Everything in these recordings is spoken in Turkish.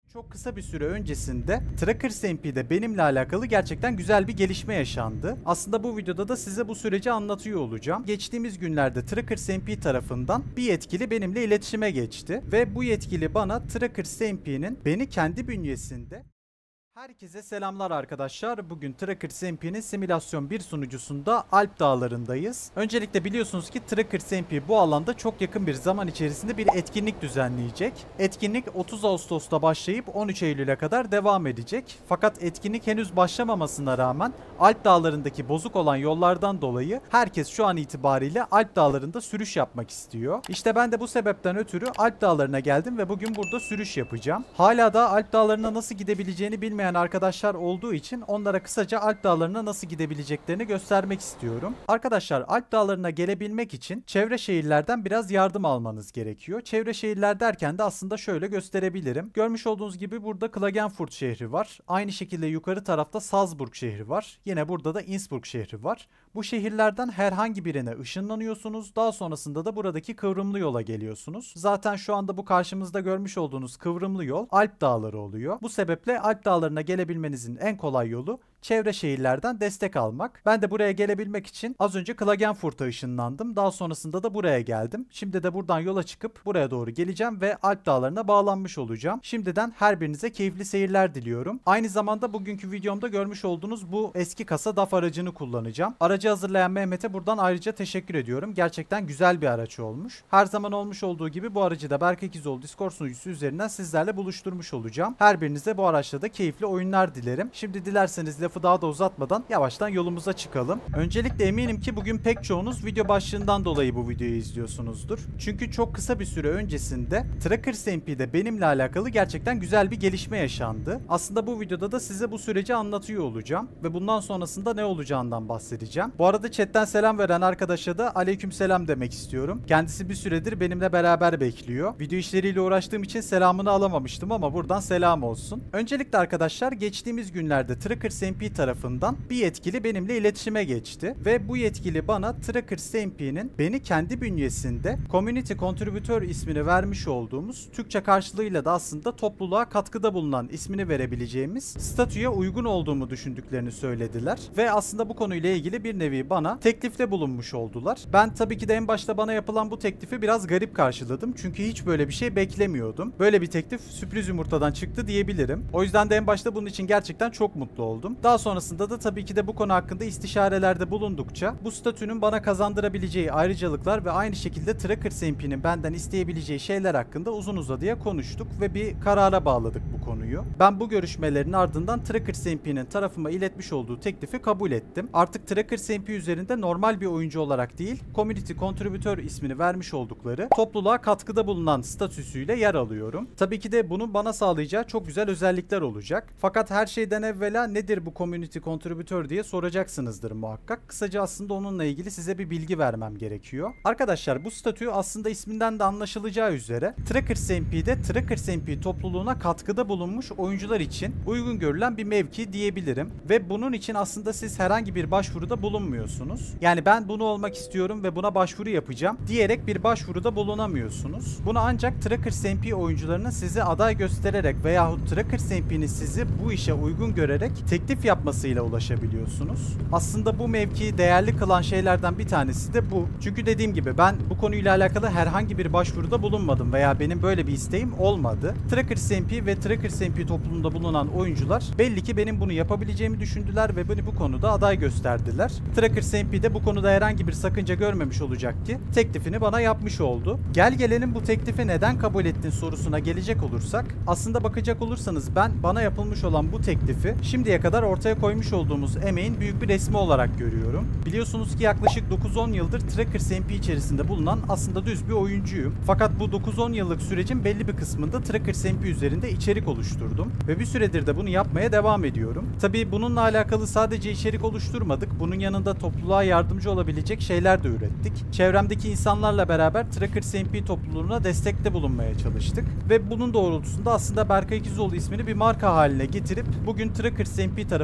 Çok kısa bir süre öncesinde Trackers MP'de benimle alakalı gerçekten güzel bir gelişme yaşandı. Aslında bu videoda da size bu süreci anlatıyor olacağım. Geçtiğimiz günlerde Trackers MP tarafından bir yetkili benimle iletişime geçti ve bu yetkili bana Trackers MP'nin beni kendi bünyesinde... Herkese selamlar arkadaşlar. Bugün Trackers MP'nin simülasyon 1 sunucusunda Alp Dağları'ndayız. Öncelikle biliyorsunuz ki Trackers MP bu alanda çok yakın bir zaman içerisinde bir etkinlik düzenleyecek. Etkinlik 30 Ağustos'ta başlayıp 13 Eylül'e kadar devam edecek. Fakat etkinlik henüz başlamamasına rağmen Alp Dağları'ndaki bozuk olan yollardan dolayı herkes şu an itibariyle Alp Dağları'nda sürüş yapmak istiyor. İşte ben de bu sebepten ötürü Alp Dağları'na geldim ve bugün burada sürüş yapacağım. Hala da Alp Dağları'na nasıl gidebileceğini bilmeyen arkadaşlar olduğu için onlara kısaca Alp Dağları'na nasıl gidebileceklerini göstermek istiyorum. Arkadaşlar Alp Dağları'na gelebilmek için çevre şehirlerden biraz yardım almanız gerekiyor. Çevre şehirler derken de aslında şöyle gösterebilirim. Görmüş olduğunuz gibi burada Klagenfurt şehri var. Aynı şekilde yukarı tarafta Salzburg şehri var. Yine burada da Innsbruck şehri var. Bu şehirlerden herhangi birine ışınlanıyorsunuz. Daha sonrasında da buradaki kıvrımlı yola geliyorsunuz. Zaten şu anda bu karşımızda görmüş olduğunuz kıvrımlı yol Alp Dağları oluyor. Bu sebeple Alp Dağları'na gelebilmenizin en kolay yolu çevre şehirlerden destek almak. Ben de buraya gelebilmek için az önce Klagenfurt'a ışınlandım. Daha sonrasında da buraya geldim. Şimdi de buradan yola çıkıp buraya doğru geleceğim ve Alp Dağları'na bağlanmış olacağım. Şimdiden her birinize keyifli seyirler diliyorum. Aynı zamanda bugünkü videomda görmüş olduğunuz bu eski kasa DAF aracını kullanacağım. Aracı hazırlayan Mehmet'e buradan ayrıca teşekkür ediyorum. Gerçekten güzel bir araç olmuş. Her zaman olmuş olduğu gibi bu aracı da Berk Ekizoğlu Discord sunucusu üzerinden sizlerle buluşturmuş olacağım. Her birinize bu araçla da keyifli oyunlar dilerim. Şimdi dilerseniz lafı daha da uzatmadan yavaştan yolumuza çıkalım. Öncelikle eminim ki bugün pek çoğunuz video başlığından dolayı bu videoyu izliyorsunuzdur. Çünkü çok kısa bir süre öncesinde Trackers MP'de benimle alakalı gerçekten güzel bir gelişme yaşandı. Aslında bu videoda da size bu süreci anlatıyor olacağım ve bundan sonrasında ne olacağından bahsedeceğim. Bu arada chatten selam veren arkadaşa da aleykümselam demek istiyorum. Kendisi bir süredir benimle beraber bekliyor. Video işleriyle uğraştığım için selamını alamamıştım ama buradan selam olsun. Öncelikle arkadaşlar geçtiğimiz günlerde Trackers MP tarafından bir yetkili benimle iletişime geçti ve bu yetkili bana Trackers MP'nin beni kendi bünyesinde Community Contributor ismini vermiş olduğumuz, Türkçe karşılığıyla da aslında topluluğa katkıda bulunan ismini verebileceğimiz statüye uygun olduğumu düşündüklerini söylediler ve aslında bu konuyla ilgili bir nevi bana teklifte bulunmuş oldular. Ben tabii ki de en başta bana yapılan bu teklifi biraz garip karşıladım çünkü hiç böyle bir şey beklemiyordum. Böyle bir teklif sürpriz yumurtadan çıktı diyebilirim. O yüzden de en başta bunun için gerçekten çok mutlu oldum. Daha sonrasında da tabii ki de bu konu hakkında istişarelerde bulundukça bu statünün bana kazandırabileceği ayrıcalıklar ve aynı şekilde Trackers MP'nin benden isteyebileceği şeyler hakkında uzun uzadıya konuştuk ve bir karara bağladık bu konuyu. Ben bu görüşmelerin ardından Trackers MP'nin tarafıma iletmiş olduğu teklifi kabul ettim. Artık Trackers MP üzerinde normal bir oyuncu olarak değil, Community Contributor ismini vermiş oldukları topluluğa katkıda bulunan statüsüyle yer alıyorum. Tabii ki de bunun bana sağlayacağı çok güzel özellikler olacak. Fakat her şeyden evvela nedir bu Community Contributor diye soracaksınızdır muhakkak. Kısaca aslında onunla ilgili size bir bilgi vermem gerekiyor. Arkadaşlar bu statü aslında isminden de anlaşılacağı üzere Trackers MP'de Trackers MP topluluğuna katkıda bulunmuş oyuncular için uygun görülen bir mevki diyebilirim. Ve bunun için aslında siz herhangi bir başvuruda bulunmuyorsunuz. Yani ben bunu olmak istiyorum ve buna başvuru yapacağım diyerek bir başvuruda bulunamıyorsunuz. Bunu ancak Trackers MP oyuncularının sizi aday göstererek veyahut Trackers MP'nin sizi bu işe uygun görerek teklif yapmasıyla ulaşabiliyorsunuz. Aslında bu mevkiyi değerli kılan şeylerden bir tanesi de bu. Çünkü dediğim gibi ben bu konuyla alakalı herhangi bir başvuruda bulunmadım veya benim böyle bir isteğim olmadı. Trackers MP ve Trackers MP topluluğunda bulunan oyuncular belli ki benim bunu yapabileceğimi düşündüler ve beni bu konuda aday gösterdiler. Trackers MP de bu konuda herhangi bir sakınca görmemiş olacak ki teklifini bana yapmış oldu. Gel gelelim bu teklifi neden kabul ettin sorusuna gelecek olursak, aslında bakacak olursanız ben bana yapılmış olan bu teklifi şimdiye kadar ortaya koymuş olduğumuz emeğin büyük bir resmi olarak görüyorum. Biliyorsunuz ki yaklaşık 9-10 yıldır Trackers MP içerisinde bulunan aslında düz bir oyuncuyum. Fakat bu 9-10 yıllık sürecin belli bir kısmında Trackers MP üzerinde içerik oluşturdum ve bir süredir de bunu yapmaya devam ediyorum. Tabii bununla alakalı sadece içerik oluşturmadık. Bunun yanında topluluğa yardımcı olabilecek şeyler de ürettik. Çevremdeki insanlarla beraber Trackers MP topluluğuna destekte bulunmaya çalıştık ve bunun doğrultusunda aslında Berk Ekizoğlu ismini bir marka haline getirip bugün Trackers MP tarafından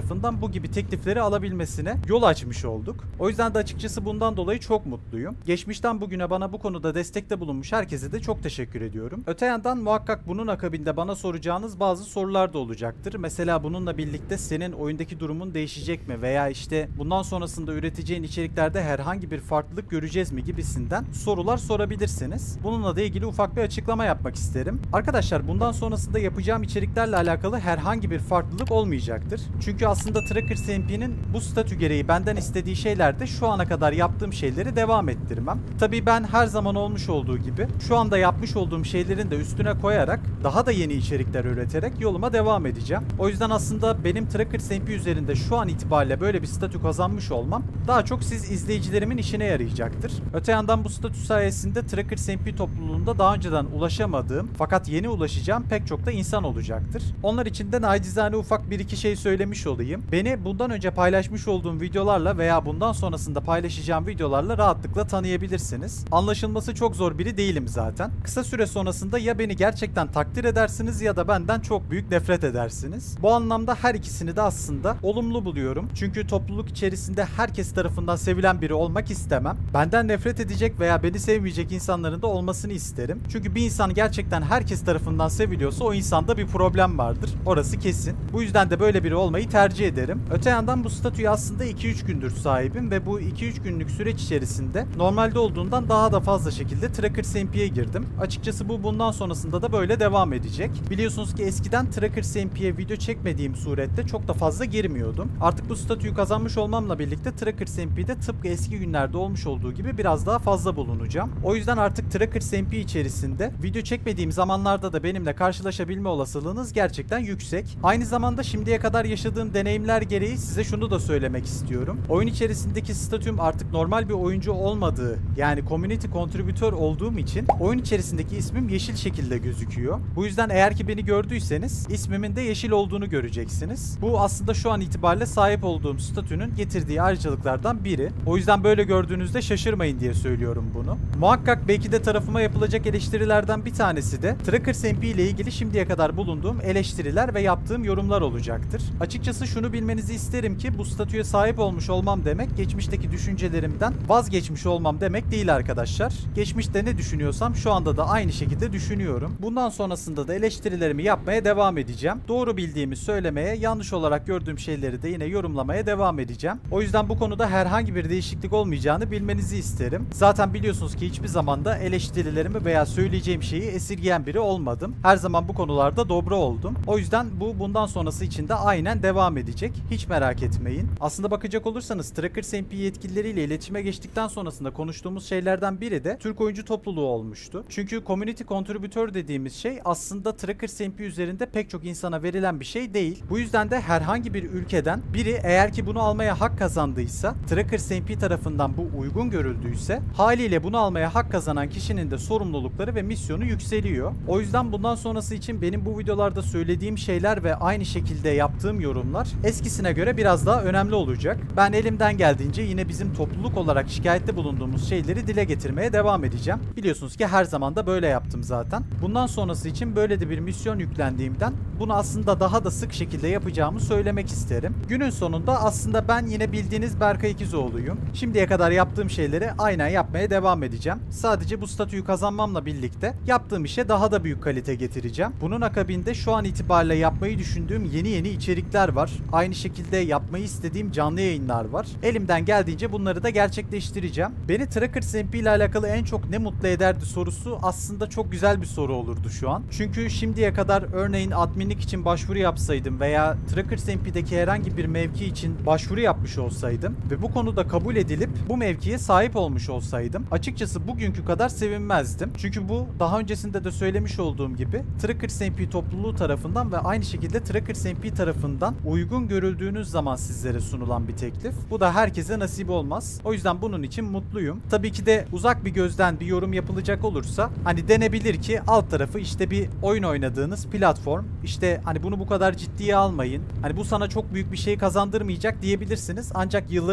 tarafından bu gibi teklifleri alabilmesine yol açmış olduk. O yüzden de açıkçası bundan dolayı çok mutluyum. Geçmişten bugüne bana bu konuda destekte bulunmuş herkese de çok teşekkür ediyorum. Öte yandan muhakkak bunun akabinde bana soracağınız bazı sorular da olacaktır. Mesela bununla birlikte senin oyundaki durumun değişecek mi veya işte bundan sonrasında üreteceğin içeriklerde herhangi bir farklılık göreceğiz mi gibisinden sorular sorabilirsiniz. Bununla da ilgili ufak bir açıklama yapmak isterim. Arkadaşlar bundan sonrasında yapacağım içeriklerle alakalı herhangi bir farklılık olmayacaktır. Çünkü aslında Tracker SMP'nin bu statü gereği benden istediği şeyler de şu ana kadar yaptığım şeyleri devam ettirmem. Tabii ben her zaman olmuş olduğu gibi şu anda yapmış olduğum şeylerin de üstüne koyarak daha da yeni içerikler üreterek yoluma devam edeceğim. O yüzden aslında benim Tracker SMP üzerinde şu an itibariyle böyle bir statü kazanmış olmam daha çok siz izleyicilerimin işine yarayacaktır. Öte yandan bu statü sayesinde Tracker SMP topluluğunda daha önceden ulaşamadığım fakat yeni ulaşacağım pek çok da insan olacaktır. Onlar için de nacizane ufak bir iki şey söylemiş olayım. Beni bundan önce paylaşmış olduğum videolarla veya bundan sonrasında paylaşacağım videolarla rahatlıkla tanıyabilirsiniz. Anlaşılması çok zor biri değilim zaten. Kısa süre sonrasında ya beni gerçekten takdir edersiniz ya da benden çok büyük nefret edersiniz. Bu anlamda her ikisini de aslında olumlu buluyorum. Çünkü topluluk içerisinde herkes tarafından sevilen biri olmak istemem. Benden nefret edecek veya beni sevmeyecek insanların da olmasını isterim. Çünkü bir insan gerçekten herkes tarafından seviliyorsa o insanda bir problem vardır. Orası kesin. Bu yüzden de böyle biri olmayı tercih ederim. Öte yandan bu statüye aslında 2-3 gündür sahibim ve bu 2-3 günlük süreç içerisinde normalde olduğundan daha da fazla şekilde Tracker SMP'ye girdim. Açıkçası bu bundan sonrasında da böyle devam edecek. Biliyorsunuz ki eskiden Tracker SMP'ye video çekmediğim surette çok da fazla girmiyordum. Artık bu statüyü kazanmış olmamla birlikte Tracker SMP'de tıpkı eski günlerde olmuş olduğu gibi biraz daha fazla bulunacağım. O yüzden artık Tracker SMP içerisinde video çekmediğim zamanlarda da benimle karşılaşabilme olasılığınız gerçekten yüksek. Aynı zamanda şimdiye kadar yaşadığım deneyimler gereği size şunu da söylemek istiyorum. Oyun içerisindeki statüm artık normal bir oyuncu olmadığı, yani community contributor olduğum için oyun içerisindeki ismim yeşil şekilde gözüküyor. Bu yüzden eğer ki beni gördüyseniz ismimin de yeşil olduğunu göreceksiniz. Bu aslında şu an itibariyle sahip olduğum statünün getirdiği ayrıcalıklardan biri. O yüzden böyle gördüğünüzde şaşırmayın diye söylüyorum bunu. Muhakkak belki de tarafıma yapılacak eleştirilerden bir tanesi de Tracker SMP ile ilgili şimdiye kadar bulunduğum eleştiriler ve yaptığım yorumlar olacaktır. Açıkçası şunu bilmenizi isterim ki bu statüye sahip olmuş olmam demek geçmişteki düşüncelerimden vazgeçmiş olmam demek değil arkadaşlar. Geçmişte ne düşünüyorsam şu anda da aynı şekilde düşünüyorum. Bundan sonrasında da eleştirilerimi yapmaya devam edeceğim. Doğru bildiğimi söylemeye, yanlış olarak gördüğüm şeyleri de yine yorumlamaya devam edeceğim. O yüzden bu konuda herhangi bir değişiklik olmayacağını bilmenizi isterim. Zaten biliyorsunuz ki hiçbir zaman da eleştirilerimi veya söyleyeceğim şeyi esirgeyen biri olmadım. Her zaman bu konularda dobra oldum. O yüzden bu bundan sonrası için de aynen devam edecek. Hiç merak etmeyin. Aslında bakacak olursanız Tracker SMP yetkilileriyle iletişime geçtikten sonrasında konuştuğumuz şeylerden biri de Türk oyuncu topluluğu olmuştu. Çünkü community contributor dediğimiz şey aslında Tracker SMP üzerinde pek çok insana verilen bir şey değil. Bu yüzden de herhangi bir ülkeden biri eğer ki bunu almaya hak kazandıysa, Tracker SMP tarafından bu uygun görüldüyse haliyle bunu almaya hak kazanan kişinin de sorumlulukları ve misyonu yükseliyor. O yüzden bundan sonrası için benim bu videolarda söylediğim şeyler ve aynı şekilde yaptığım yorumlar eskisine göre biraz daha önemli olacak. Ben elimden geldiğince yine bizim topluluk olarak şikayette bulunduğumuz şeyleri dile getirmeye devam edeceğim. Biliyorsunuz ki her zaman da böyle yaptım zaten. Bundan sonrası için böyle de bir misyon yüklendiğimden bunu aslında daha da sık şekilde yapacağımı söylemek isterim. Günün sonunda aslında ben yine bildiğiniz Berkay İkizoğlu'yum. Şimdiye kadar yaptığım şeyleri aynen yapmaya devam edeceğim. Sadece bu statüyü kazanmamla birlikte yaptığım işe daha da büyük kalite getireceğim. Bunun akabinde şu an itibariyle yapmayı düşündüğüm yeni içerikler var. Aynı şekilde yapmayı istediğim canlı yayınlar var. Elimden geldiğince bunları da gerçekleştireceğim. Beni Tracker SMP ile alakalı en çok ne mutlu ederdi sorusu aslında çok güzel bir soru olurdu şu an. Çünkü şimdiye kadar örneğin adminlik için başvuru yapsaydım veya Tracker SMP'deki herhangi bir mevki için başvuru yapmış olsaydım ve bu konuda kabul edilip bu mevkiye sahip olmuş olsaydım açıkçası bugünkü kadar sevinmezdim. Çünkü bu daha öncesinde de söylemiş olduğum gibi Tracker SMP topluluğu tarafından ve aynı şekilde Tracker SMP tarafından uygun görüldüğünüz zaman sizlere sunulan bir teklif. Bu da herkese nasip olmaz. O yüzden bunun için mutluyum. Tabii ki de uzak bir gözden bir yorum yapılacak olursa hani denebilir ki alt tarafı işte bir oyun oynadığınız platform. İşte hani bunu bu kadar ciddiye almayın. Hani bu sana çok büyük bir şey kazandırmayacak diyebilirsiniz. Ancak yılların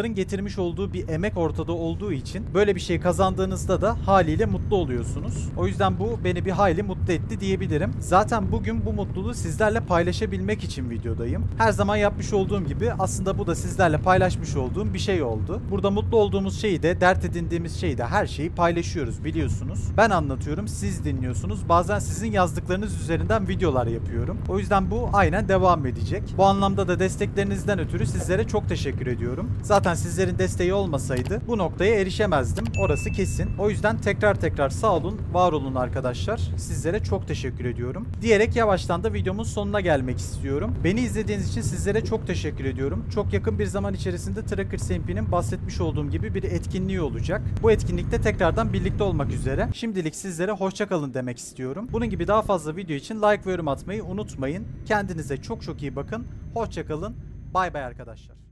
YouTuber'ların getirmiş olduğu bir emek ortada olduğu için böyle bir şey kazandığınızda da haliyle mutlu oluyorsunuz. O yüzden bu beni bir hayli mutlu etti diyebilirim. Zaten bugün bu mutluluğu sizlerle paylaşabilmek için videodayım. Her zaman yapmış olduğum gibi aslında bu da sizlerle paylaşmış olduğum bir şey oldu. Burada mutlu olduğumuz şeyi de, dert edindiğimiz şeyi de, her şeyi paylaşıyoruz biliyorsunuz. Ben anlatıyorum, siz dinliyorsunuz. Bazen sizin yazdıklarınız üzerinden videolar yapıyorum. O yüzden bu aynen devam edecek. Bu anlamda da desteklerinizden ötürü sizlere çok teşekkür ediyorum. Zaten sizlerin desteği olmasaydı bu noktaya erişemezdim. Orası kesin. O yüzden tekrar sağ olun, var olun arkadaşlar. Sizlere çok teşekkür ediyorum. Diyerek yavaştan da videomun sonuna gelmek istiyorum. Beni izlediğiniz için sizlere çok teşekkür ediyorum. Çok yakın bir zaman içerisinde Trackers MP'nin bahsetmiş olduğum gibi bir etkinliği olacak. Bu etkinlikte tekrardan birlikte olmak üzere. Şimdilik sizlere hoşça kalın demek istiyorum. Bunun gibi daha fazla video için like ve yorum atmayı unutmayın. Kendinize çok iyi bakın. Hoşça kalın. Bay bay arkadaşlar.